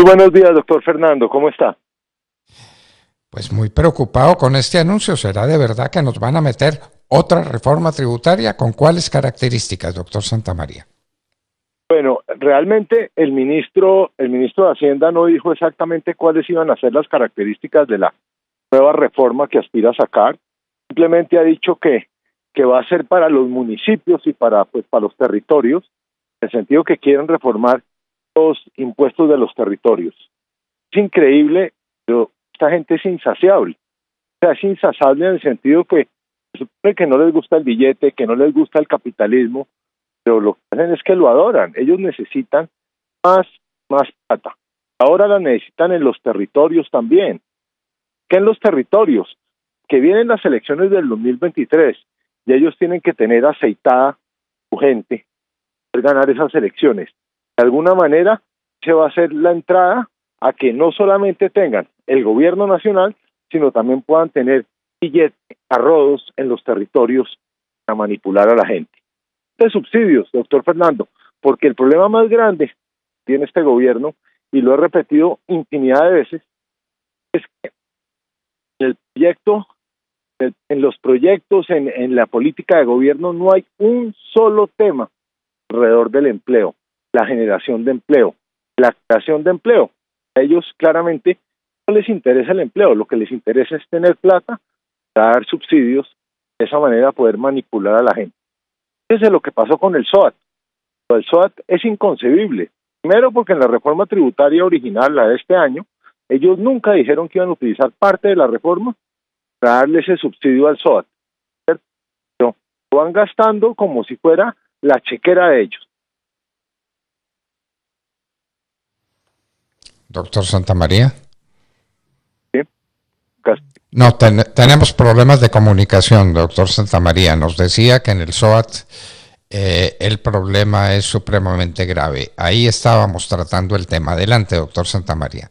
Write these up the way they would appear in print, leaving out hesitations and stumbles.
buenos días, doctor Fernando, ¿cómo está? Pues muy preocupado con este anuncio. ¿Será de verdad que nos van a meter otra reforma tributaria? ¿Con cuáles características, doctor Santamaría? Bueno, realmente el ministro de Hacienda no dijo exactamente cuáles iban a ser las características de la nueva reforma que aspira a sacar. Simplemente ha dicho que va a ser para los municipios y para los territorios, en el sentido que quieren reformar los impuestos de los territorios. Es increíble, pero esta gente es insaciable. O sea, es insaciable en el sentido que se supone que no les gusta el billete, que no les gusta el capitalismo, pero lo que hacen es que lo adoran. Ellos necesitan más, más plata. Ahora la necesitan en los territorios también. ¿Qué en los territorios? Que vienen las elecciones del 2023 y ellos tienen que tener aceitada su gente para ganar esas elecciones. De alguna manera se va a hacer la entrada a que no solamente tengan el gobierno nacional, sino también puedan tener billetes a rodos en los territorios para manipular a la gente. De subsidios, doctor Fernando, porque el problema más grande que tiene este gobierno, y lo he repetido infinidad de veces, es que en los proyectos, en la política de gobierno, no hay un solo tema alrededor del empleo, la generación de empleo, la creación de empleo. A ellos claramente no les interesa el empleo, lo que les interesa es tener plata, dar subsidios, de esa manera poder manipular a la gente. Fíjense lo que pasó con el SOAT. El SOAT es inconcebible. Primero porque en la reforma tributaria original, la de este año, ellos nunca dijeron que iban a utilizar parte de la reforma para darle ese subsidio al SOAT, ¿cierto? Pero lo van gastando como si fuera la chequera de ellos. Doctor Santamaría. ¿Sí? No, tenemos problemas de comunicación, doctor Santamaría. Nos decía que en el SOAT el problema es supremamente grave. Ahí estábamos tratando el tema. Adelante, doctor Santamaría.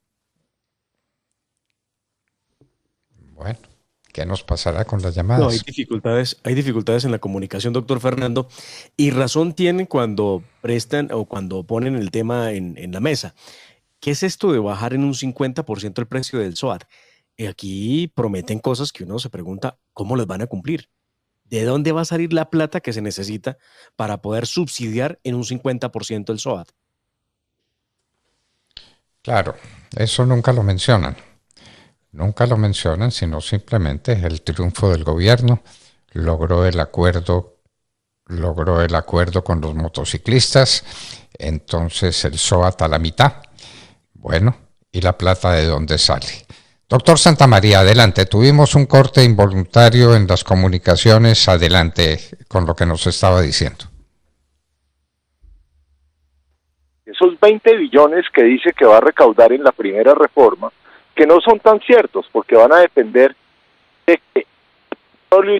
Bueno, ¿qué nos pasará con las No, llamadas? hay dificultades en la comunicación, doctor Fernando, y razón tienen cuando prestan o cuando ponen el tema en la mesa. ¿Qué es esto de bajar en un 50% el precio del SOAT? Aquí prometen cosas que uno se pregunta cómo las van a cumplir. ¿De dónde va a salir la plata que se necesita para poder subsidiar en un 50% el SOAT? Claro, eso nunca lo mencionan. Nunca lo mencionan, sino simplemente el triunfo del gobierno. Logró el acuerdo con los motociclistas, entonces el SOAT a la mitad. Bueno, ¿y la plata de dónde sale? Doctor Santamaría, adelante. Tuvimos un corte involuntario en las comunicaciones. Adelante con lo que nos estaba diciendo. Esos 20 billones que dice que va a recaudar en la primera reforma, que no son tan ciertos, porque van a depender de que el petróleo y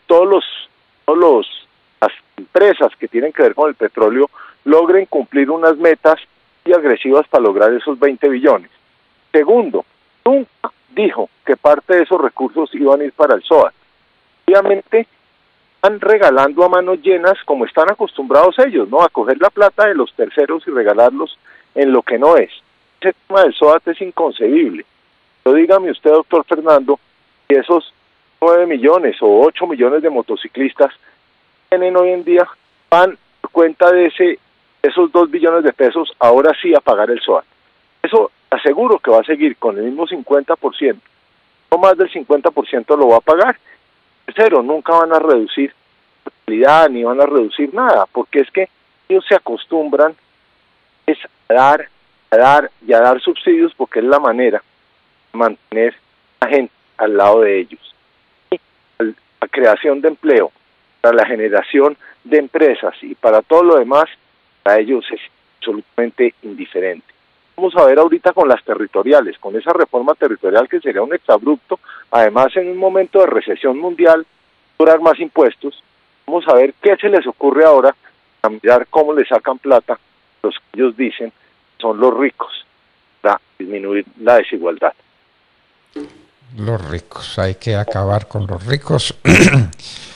las empresas que tienen que ver con el petróleo logren cumplir unas metas y agresivas para lograr esos 20 billones. Segundo, nunca dijo que parte de esos recursos iban a ir para el SOAT. Obviamente están regalando a manos llenas como están acostumbrados ellos, ¿no? A coger la plata de los terceros y regalarlos en lo que no es. Ese tema del SOAT es inconcebible. Pero dígame usted, doctor Fernando, si esos 9 millones o 8 millones de motociclistas tienen hoy en día, van por cuenta de esos 2 billones de pesos, ahora sí a pagar el SOAT. Eso aseguro que va a seguir con el mismo 50%. No más del 50% lo va a pagar. Tercero, nunca van a reducir la calidad ni van a reducir nada, porque es que ellos se acostumbran a dar subsidios porque es la manera de mantener a la gente al lado de ellos. Y la creación de empleo, para la generación de empresas y para todo lo demás, para ellos es absolutamente indiferente. Vamos a ver ahorita con las territoriales, con esa reforma territorial que sería un exabrupto, además en un momento de recesión mundial, cobrar más impuestos. Vamos a ver qué se les ocurre ahora a mirar cómo le sacan plata los que ellos dicen son los ricos para disminuir la desigualdad. Los ricos, hay que acabar con los ricos.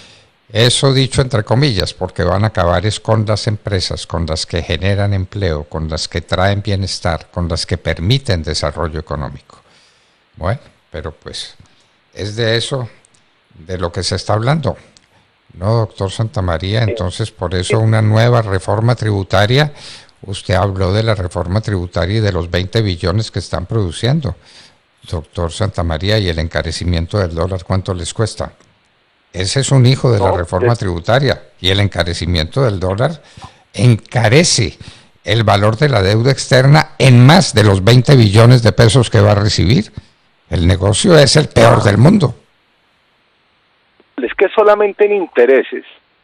Eso dicho entre comillas, porque van a acabar es con las empresas, con las que generan empleo, con las que traen bienestar, con las que permiten desarrollo económico. Bueno, pero pues es de eso de lo que se está hablando, ¿no, doctor Santamaría? Entonces, por eso una nueva reforma tributaria. Usted habló de la reforma tributaria y de los 20 billones que están produciendo. Doctor Santamaría, ¿y el encarecimiento del dólar cuánto les cuesta? Ese es un hijo de la reforma tributaria, y el encarecimiento del dólar encarece el valor de la deuda externa en más de los 20 billones de pesos que va a recibir. El negocio es el peor del mundo. Es que solamente en intereses,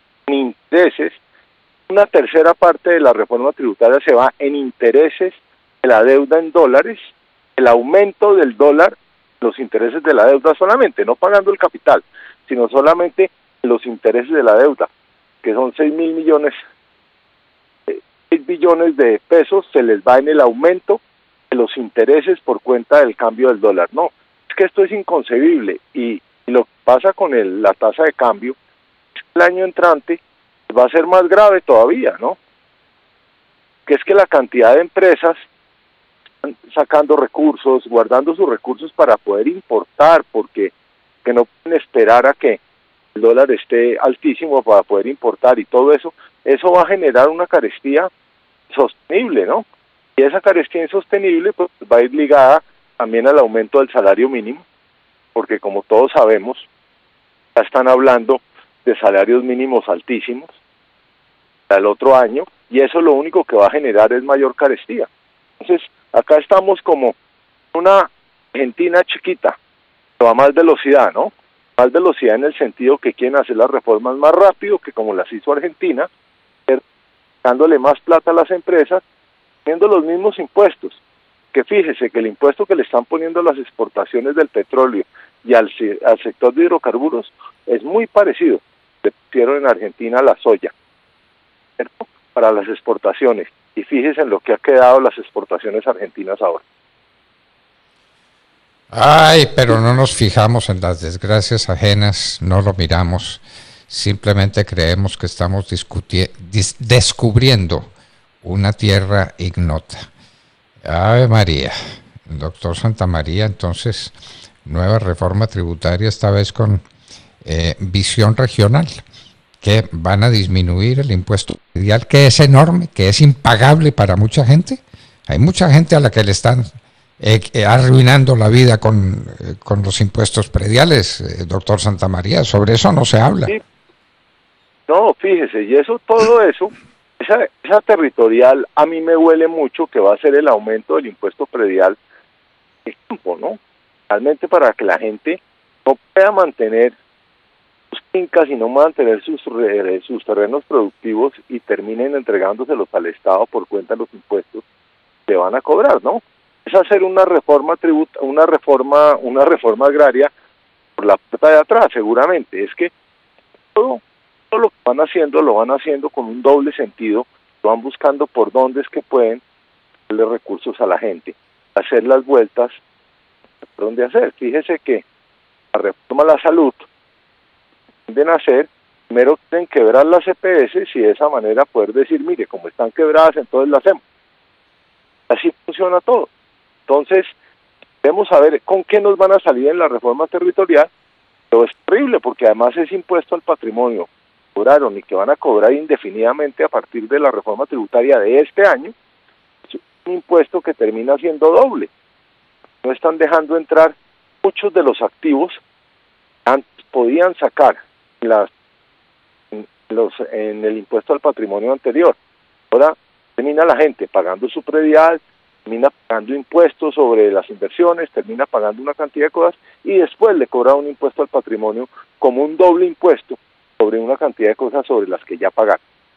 una tercera parte de la reforma tributaria se va en intereses de la deuda en dólares, el aumento del dólar, los intereses de la deuda solamente, no pagando el capital, sino solamente los intereses de la deuda, que son 6 billones de pesos, se les va en el aumento de los intereses por cuenta del cambio del dólar. No, es que esto es inconcebible, y lo que pasa con la tasa de cambio, el año entrante va a ser más grave todavía, ¿no? Que es que la cantidad de empresas están sacando recursos, guardando sus recursos para poder importar, porque que no pueden esperar a que el dólar esté altísimo para poder importar, y todo eso va a generar una carestía sostenible, ¿no? Y esa carestía insostenible pues va a ir ligada también al aumento del salario mínimo, porque como todos sabemos, ya están hablando de salarios mínimos altísimos para el otro año, y eso lo único que va a generar es mayor carestía. Entonces, acá estamos como una Argentina chiquita, pero a más velocidad, ¿no? Más velocidad en el sentido que quieren hacer las reformas más rápido, que como las hizo Argentina, dándole más plata a las empresas, poniendo los mismos impuestos. Que fíjese que el impuesto que le están poniendo a las exportaciones del petróleo y al sector de hidrocarburos es muy parecido. Le pusieron en Argentina la soya, ¿cierto?, para las exportaciones. Y fíjese en lo que ha quedado las exportaciones argentinas ahora. Ay, pero no nos fijamos en las desgracias ajenas, no lo miramos, simplemente creemos que estamos descubriendo una tierra ignota. Ave María, doctor Santamaría, entonces, nueva reforma tributaria, esta vez con visión regional, que van a disminuir el impuesto predial, que es enorme, que es impagable para mucha gente. Hay mucha gente a la que le están arruinando la vida con los impuestos prediales, doctor Santamaría. Sobre eso no se habla. Sí. No, fíjese, y todo eso, esa territorial, a mí me huele mucho que va a ser el aumento del impuesto predial de campo, ¿no? Realmente para que la gente no pueda mantener sus fincas y no mantener sus terrenos productivos y terminen entregándoselos al Estado por cuenta de los impuestos que van a cobrar, ¿no? Es hacer una reforma agraria por la puerta de atrás, seguramente. Es que todo lo que van haciendo, lo van haciendo con un doble sentido, lo van buscando por dónde es que pueden darle recursos a la gente, hacer las vueltas, por dónde hacer. Fíjese que la reforma a la salud, tienden a hacer, primero tienen que quebrar las EPS y de esa manera poder decir, mire, como están quebradas, entonces las hacemos. Así funciona todo. Entonces, debemos saber con qué nos van a salir en la reforma territorial, pero es terrible porque además ese impuesto al patrimonio cobraron y que van a cobrar indefinidamente a partir de la reforma tributaria de este año, es un impuesto que termina siendo doble. No están dejando entrar muchos de los activos que antes podían sacar en el impuesto al patrimonio anterior. Ahora termina la gente pagando su predial, termina pagando impuestos sobre las inversiones, termina pagando una cantidad de cosas y después le cobra un impuesto al patrimonio como un doble impuesto sobre una cantidad de cosas sobre las que ya pagaron.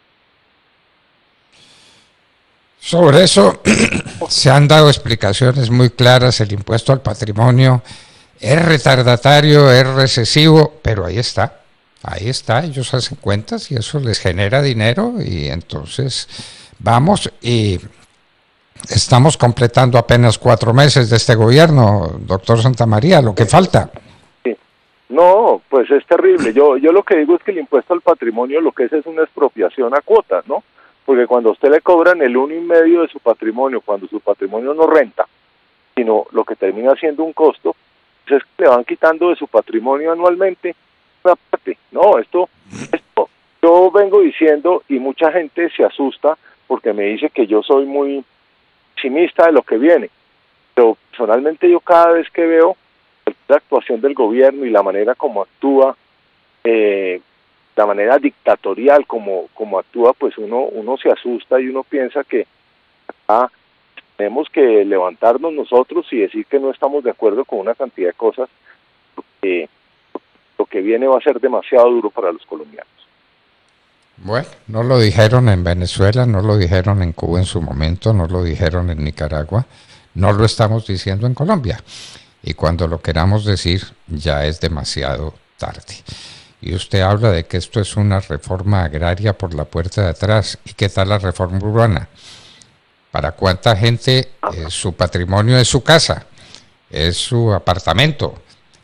Sobre eso se han dado explicaciones muy claras. El impuesto al patrimonio es retardatario, es recesivo, pero ahí está, ellos hacen cuentas y eso les genera dinero y entonces vamos y estamos completando apenas 4 meses de este gobierno, doctor Santamaría, lo que falta. Sí. No, pues es terrible. Yo lo que digo es que el impuesto al patrimonio lo que es una expropiación a cuotas, ¿no? Porque cuando a usted le cobran el 1,5 de su patrimonio, cuando su patrimonio no renta, sino lo que termina siendo un costo, pues es que le van quitando de su patrimonio anualmente una parte. No, esto yo vengo diciendo y mucha gente se asusta porque me dice que yo soy muy pesimista de lo que viene. Pero personalmente yo cada vez que veo la actuación del gobierno y la manera como actúa, la manera dictatorial como actúa, pues uno se asusta y uno piensa que tenemos que levantarnos nosotros y decir que no estamos de acuerdo con una cantidad de cosas, porque lo que viene va a ser demasiado duro para los colombianos. Bueno, no lo dijeron en Venezuela, no lo dijeron en Cuba en su momento, no lo dijeron en Nicaragua, no lo estamos diciendo en Colombia. Y cuando lo queramos decir, ya es demasiado tarde. Y usted habla de que esto es una reforma agraria por la puerta de atrás. ¿Y qué tal la reforma urbana? ¿Para cuánta gente su patrimonio es su casa? Es su apartamento.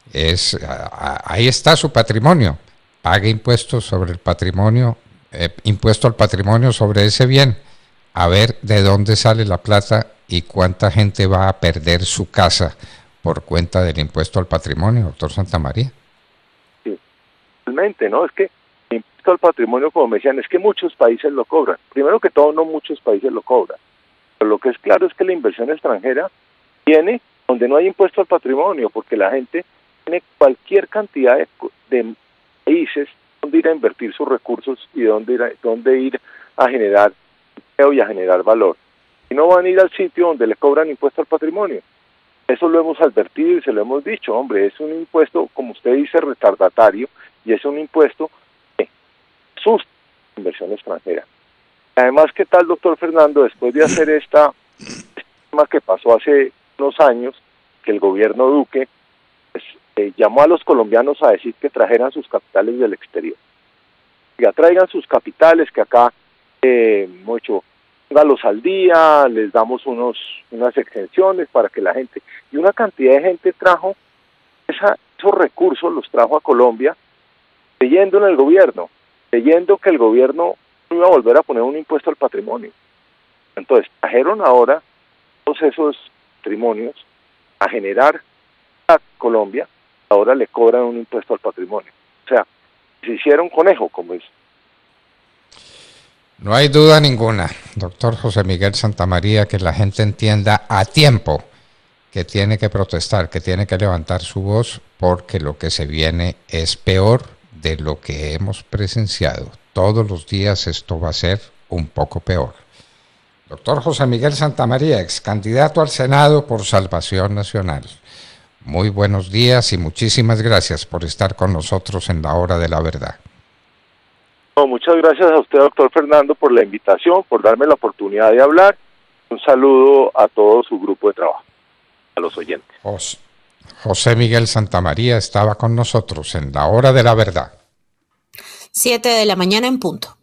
Ahí está su patrimonio. Pague impuestos sobre el patrimonio, impuesto al patrimonio sobre ese bien. A ver de dónde sale la plata y cuánta gente va a perder su casa por cuenta del impuesto al patrimonio, doctor Santamaría. Sí, realmente, ¿no? Es que el impuesto al patrimonio, como me decían, es que muchos países lo cobran. Primero que todo, no muchos países lo cobran. Pero lo que es claro es que la inversión extranjera viene donde no hay impuesto al patrimonio, porque la gente tiene cualquier cantidad de países donde ir a invertir sus recursos y donde ir a generar empleo y a generar valor. Y no van a ir al sitio donde le cobran impuesto al patrimonio. Eso lo hemos advertido y se lo hemos dicho, hombre, es un impuesto, como usted dice, retardatario, y es un impuesto que asusta la inversión extranjera. Además, ¿qué tal, doctor Fernando, después de hacer este tema que pasó hace unos años, que el gobierno Duque pues, llamó a los colombianos a decir que trajeran sus capitales del exterior? Ya traigan sus capitales, que acá, mucho, póngalos al día, les damos unas exenciones para que la gente, y una cantidad de gente trajo esos recursos, los trajo a Colombia, creyendo en el gobierno, creyendo que el gobierno no iba a volver a poner un impuesto al patrimonio. Entonces, trajeron ahora todos esos patrimonios a generar a Colombia, ahora le cobran un impuesto al patrimonio. O sea, se hicieron conejo, como es. No hay duda ninguna, doctor José Miguel Santamaría, que la gente entienda a tiempo que tiene que protestar, que tiene que levantar su voz, porque lo que se viene es peor de lo que hemos presenciado. Todos los días esto va a ser un poco peor. Doctor José Miguel Santamaría, ex candidato al Senado por Salvación Nacional. Muy buenos días y muchísimas gracias por estar con nosotros en la hora de la verdad. No, muchas gracias a usted, doctor Fernando, por la invitación, por darme la oportunidad de hablar. Un saludo a todo su grupo de trabajo, a los oyentes. José Miguel Santamaría estaba con nosotros en la hora de la verdad. 7 de la mañana en punto.